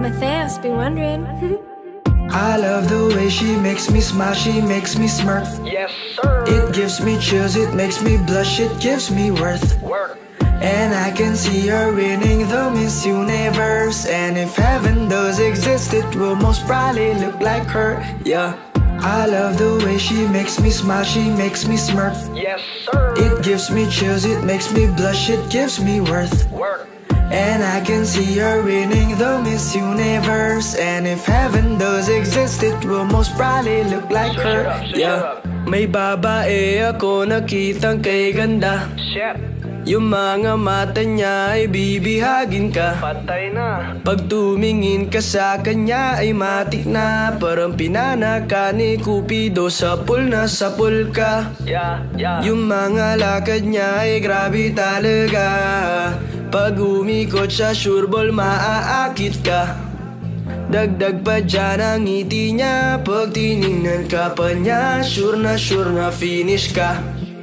Matthias be wondering. I love the way she makes me smile, she makes me smirk. Yes, sir. It gives me chills, it makes me blush, it gives me worth. Work. And I can see her winning the Miss Universe. And if heaven does exist, it will most probably look like her, yeah. I love the way she makes me smile, she makes me smirk. Yes, sir. It gives me chills, it makes me blush, it gives me worth. Work. And I can see her winning the Miss Universe. And if heaven does exist, it will most probably look like her, yeah. May babae ako nakitang kay ganda. Shit. Yung mga mata niya ay bibihagin ka. Patay na. Pag tumingin ka sa kanya ay matik na. Parang pinanaka ni Cupido, sapul na sapul ka. Yeah, yeah. Yung mga lakad niya ay grabe talaga. Pag umikot sa sureball maaakit ka. Dagdag pa dyan ang ngiti niya. Pag tinignan ka pa niya, sure na finish ka.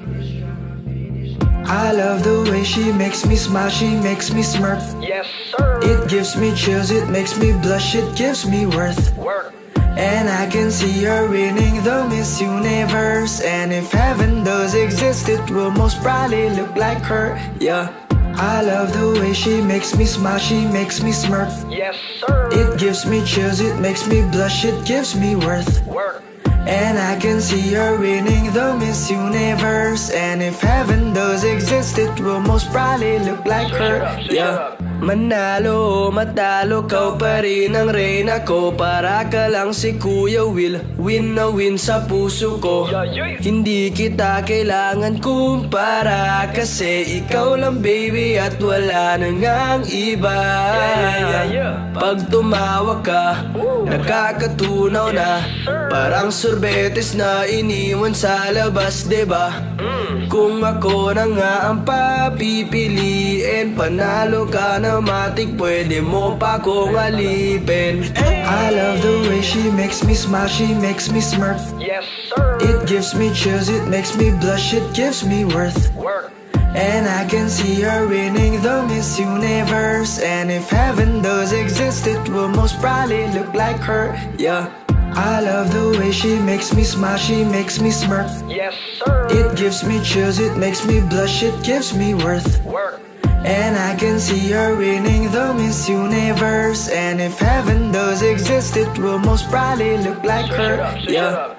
I love the way she makes me smile, she makes me smirk. Yes, sir. It gives me chills, it makes me blush, it gives me worth. Work. And I can see her winning the Miss Universe. And if heaven does exist, it will most probably look like her, yeah. I love the way she makes me smile, she makes me smirk. Yes, sir. It gives me chills, it makes me blush, it gives me worth. Work. And I can see her winning the Miss Universe. And if heaven does exist, it will most probably look like her, yeah. Manalo o matalo, kau pa rin ang reyna ko. Para ka lang si Kuya Will, win na win sa puso ko. Hindi kita kailangan kumpara, kasi ikaw lang baby at wala nang ang iba. Pag tumawa ka, nakakatunaw na. Parang sorbetes na iniwan sa labas, diba? Kung ako na nga ang papipiliin, panalo ka na matik, pwede mo pa kong alipin. I love the way she makes me smile, she makes me smirk. Yes, sir. It gives me chills, it makes me blush, it gives me worth. Work. And I can see her winning the Miss Universe. And if heaven does exist, it will most probably look like her, yeah. I love the way she makes me smile, she makes me smirk. Yes, sir. It gives me chills, it makes me blush, it gives me worth. Work. And I can see her winning the Miss Universe. And if heaven does exist, it will most probably look like her, yeah.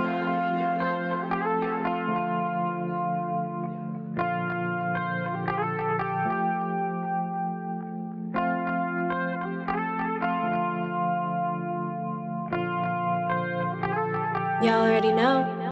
Y'all already know.